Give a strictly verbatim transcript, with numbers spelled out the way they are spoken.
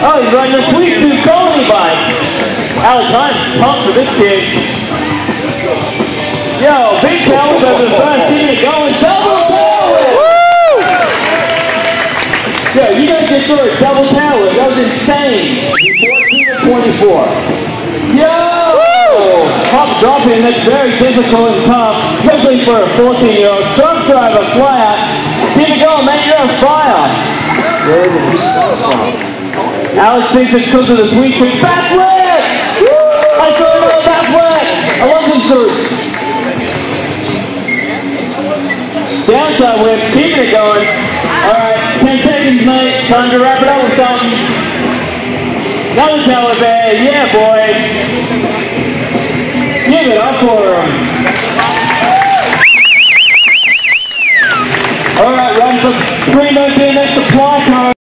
Oh, he's riding a sweet tooth Coney bike. Alex Hines pumped for this kid. Yo, big tails as his first team going double tail whip. Yo, you guys just saw a double tail whip. That was insane. fourteen to twenty-four. Yo! Pop dropping, that's very difficult and tough, especially for a fourteen-year-old. Truck driver flat. Keep it going, man, you're on fire. Where did he come from? Alex thinks it's because of the sweet tooth backflip! I saw another backflip! I love this group. Downside whip, keeping it going. Alright, ten seconds, mate. Time to wrap it up with something. Another tail whip, yeah, boy. Give it up for him.